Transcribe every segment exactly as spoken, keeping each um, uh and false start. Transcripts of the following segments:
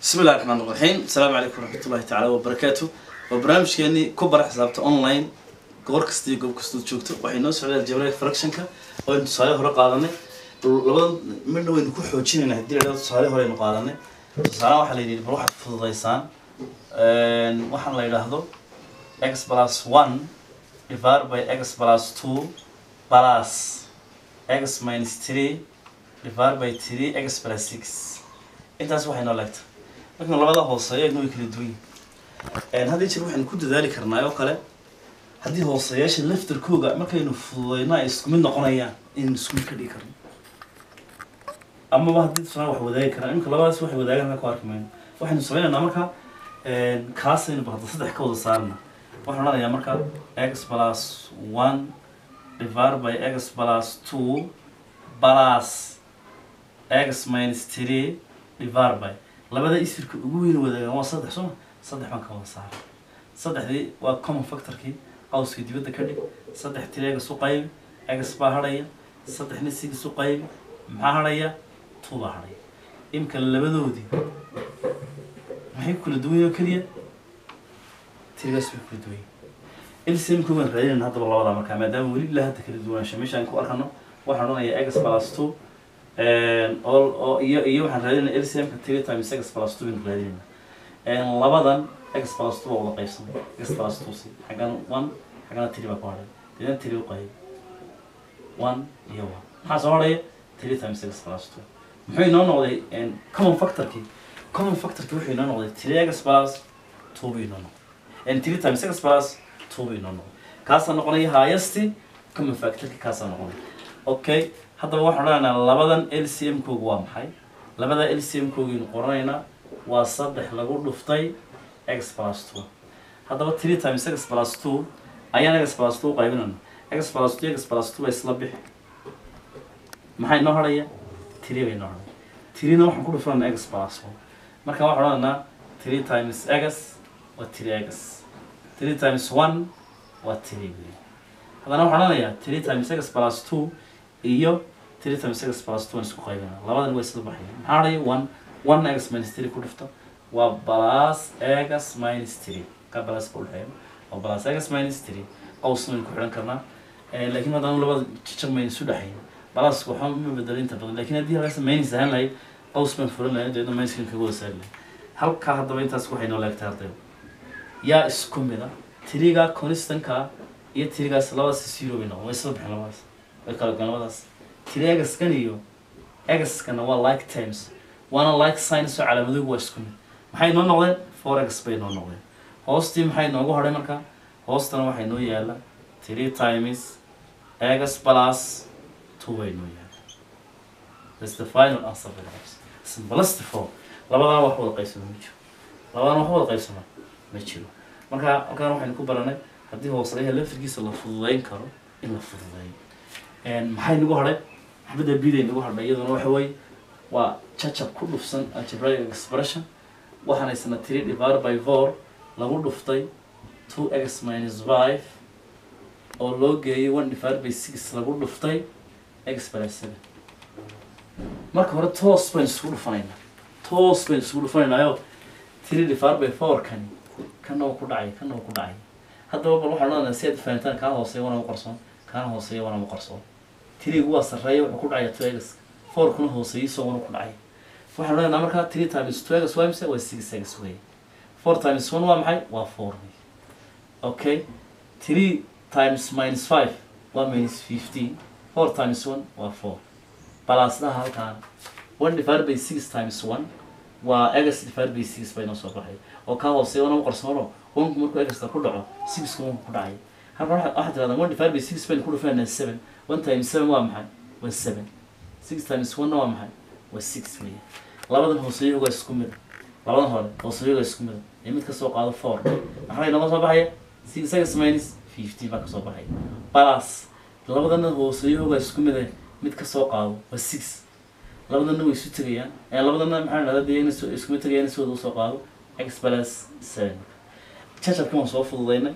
بسم الله الرحمن الرحيم. السلام عليكم ورحمة الله تعالى وبركاته. وبرنامج كأني كبر حسابته أونلاين قرق استي قب كستود شوكته وحينوس على الجبريل فركشنك وين تصالح هرق قادني لو من وين كل حوجين هدي على تصالح هرين قادني تصالح وحليني بروح في الضيسان وحن لا يلاحظوا x plus one divided by x plus two plus x minus three divided by three x plus six. intaas waxay noo leegtay marka labada hooseeyo inuu kala duwan yahay hadii jir waxaan ku dadaali karnaa oo kale hadii hooseeyaasha laftirkooda markaynu fududeyna isku mid noqonayaan in isku mid ka dhigi karno ama ba hadii soo wax wadaagi karaan in labadaas wax wadaagaan ka arkamayno waxaanu sameeynaa marka een kaasaynu bahdo saddex ka wada saarna waxaan leeyahay marka x plus one divided by x plus two plus x minus three divided by labada isirka ugu weyn wadaagaan waa saddex soo saddex baan ka wada saaray saddexdii waa common factor kii qawska dibadda ka dhig saddex tireega soo qayb x baa haraya saddexna six soo qayb maxaa haraya two baa haraya imka labadoodii maxay kula duwan yihiin kaliya tireegas way kula duwan yihiin ilsim ku weyn raadin hadda labada marka maadaama wali la hadda kala duwan shameeshan ku arkano waxaan odhanayaa x plus two and all oo iyo iyo waxaan raadinaa L C M ka three times x plus two in raadinaa and labadan x plus two wada qaybsanay x plus two si xagan one xagan three baa ku haray deedan three u qayb one iyo one maxaa soo haray three times x plus two muxuu inoo noqday and common factor ki common factor ki wuxuu inoo noqday three x plus two bay inoo noqday and three times x plus two bay inoo noqday kaas noqonaya highest common factor ki kaas noqonaya okay haddaba waxaan odhanaynaa labadan L C M koogu waa maxay labada L C M koogiinu qoranaynaa waa saddex lagu dhuftay x plus two haddaba three times x plus two ayaan x plus two qaybinayna x plus two x plus two isla bixi maxay noo haraya three bay noo haraya three na waxaan ku dhufanaynaa x plus one marka waxaan odhanaynaa three times x waa three x three times one waa three haddana waxaan odhanayaa three times x plus two iyo three times x plus two isku qaybina labadan way isla baxayaan maxaa haray one one x minus three ku dhufto waa plus x minus three ka plus ku dhayn oo plus x minus three qawsna ku xiran karnaa ee laakiin hadaan labada jijir minus u dhaxayn plus ku waxaan ma bedelinta badan laakiin hadii halkaas minus ahaan lahayd qaws man furan lahayd deedo minus kan kaga wasaarlay halka hadaba intaas waxay noo leegtay arday yaa isku mid ah three ga constant ka iyo three gaas labadaas zero bay noqon way isla baxeen labadaas way kala ganabadaas three x kan iyo x kana waa like times wana like sign soo calaamaduhu waa isku mid maxay noo noqdeen four x bay noo noqdeen hoostii maxay noogu haray marka hoostana waxay noo yaala three times x plus two bay noo yaala that's the final answer for this simplest form labadana wax wada qaybsano ma jiro labadana wax wada qaybsano ma jiro marka halkan waxaynu ku baranay haddii hoosadeeya laftirkiisa la fududeyn karo in la fududeeyo and maxay nagu haray xabada biiday nagu haray iyaduna waxa way waa chachab ku dhufsan algebraic expression waxaan isna three divided by four lagu dhuftay two x minus five oo loo geeyay one divided by six lagu dhuftay x plus seven marka hore toos baan isku dhufanaynaa toos baan isku dhufanaynaayo three divided by four kan kana ku dhacay kana ku dhacay haddaba bal waxaan odhanayaa si aad fahantaan kaa hooseeya wana u qarsoon kaa hooseeya wana u qarsoon three waa sarreeya wuxuu ku dhacay two x four kuna hooseeya soo wana ku dhacay waxaan odhanaynaa markaa three times two x waa mise waa six x way four times one waa maxay waa four okay three times minus five waa minus fifteen four times one waa four balasna halkaan one divided by six times one waa x divided by six bay noo soo baxay oo kaa hooseeya wana u qarsoono one markuu x ku dhaco six kuma ku dhacay halka waxa tiraahdaa one divided by six bay ku dhufanaa seven one times seven waa maxay waa seven six times one waa maxay waa six way labadan hooseeyo waa isku mid labadan hore hooseeyo waa isku mid ee mid ka soo qaado four maxay noqon soo baxaya six x minus fifteen baa ka soo baxay plus labadan hooseeyo waa isku mid mid ka soo qaado waa six labadan way isu tagayaan ee labadan maxay dhahdaa inay isku mid tagayaan soo soo qaado x plus seven chachab kuma soo fududeynay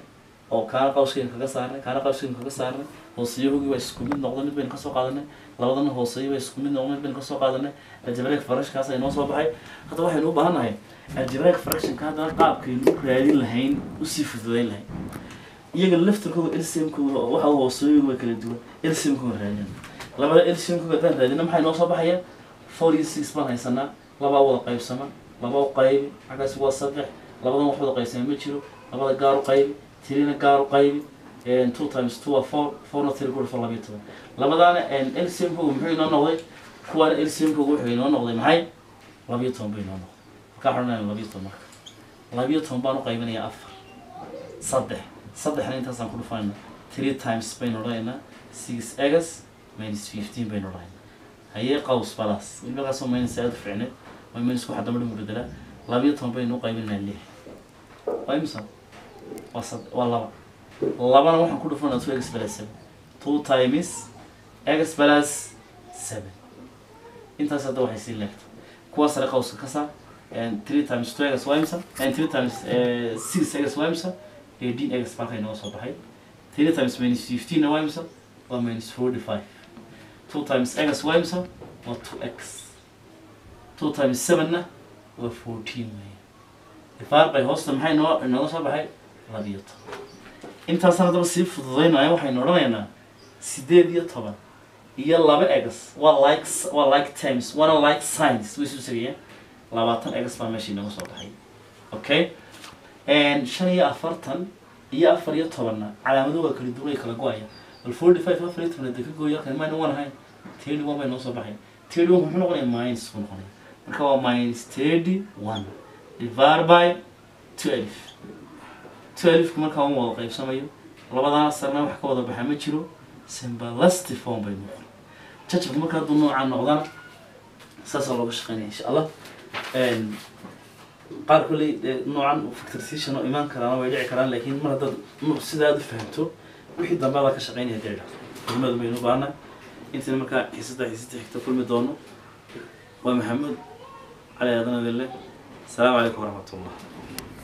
oo kaana qawskiin kaga saarnay kaana qawskiin kaga saarnay hoosiyuhu waa isku mid noqday mid bayn ka soo qaadanay labadana hooseeyo waa isku mid noqday mid bayn ka soo qaadanay algebraic fraction kaas ay noo soo baxay hadda waxaynu u baahanahay algebraic fraction ka hadda qaabkaynu raadin lahayn u sii fududeyn lahayn iyaga laftirkooda L C M-kooda waxa hooseeyo way kala duwan L C M-kooda raadin labada L C M-kooda tan raadina maxay noo soo baxayaan four iyo six baan haysanaa laba wada qaybsama laba qayb xagaas waa saddex labadan wax wada qaybsama ma jiro labada gaar u qayb tirina gaar u qayb and two times two are four four not three quarter for laba iyo toban labadana and L C M-kooda muxuu inoo noqday kuwan L C M-kooda wuxuu inoo noqday maxay laba iyo toban bay inoo noqday ka xornaan laba iyo toban marka laba iyo toban baan u qaybinayaa afar saddex saddexna intaas aan ku dhufanayna three times baynu odhanaynaa six x minus fifteen baynu odhanaynaa haye qaws balas ilmahaas oo minus aad u fiicneed way minus ku xadama dhum bedela laba iyo toban baynu u qaybinaynaa lix waa imisa waa sad waa laba labana waxaan ku dhufanaa two x plus seven two times x plus seven intaas hadda waxay sii leegta kuwaas sare qawska ka saar and three times two x waa imisa and three times six x waa imisa eighteen x baa inoo soo baxay three times minus fifteen waa imisa waa minus forty-five two times x waa imisa waa two x two times seven na waa fourteen way ifaarqay hoosta maxay noo inoo soo baxay laba iyo toban intaas hadaba si fududeynaya waxaynu odhanaynaa sideed iyo toban iyo laba x waa like waa like times one like signs way soo sameeyeen labaatan x baa meesha inoo soo baxay okay and shan iyo afartan iyo afar iyo toban calaamadu waa kala duwan kala go'aya bal forty-five afar iyo toban dadka gooya kan maan waan ahay thirty-one bay noo soo baxay thirty-one wuxuu noqonayaa minus wuxuu noqonayaa marka waa minus thirty-one divided by twelve twelve marka uu wada qaybsamayo labadana sarna wax ka wada baxa ma jiro simplicity form bay noqon jajab marka duu noocan noqdana saas looga shaqeynaa insha Allah een qaar kulli noocan factorization oo iman karaan way dhici karaan laakiin mar hadda sidaad u fahanto wixii dambe la ka shaqeynaya deeqa kulmada baynu baana inta marka xisada xisada xigta kulmi doono waa Maxamed Ali Adan Adille. Assalamu alaykum wa rahmatullah.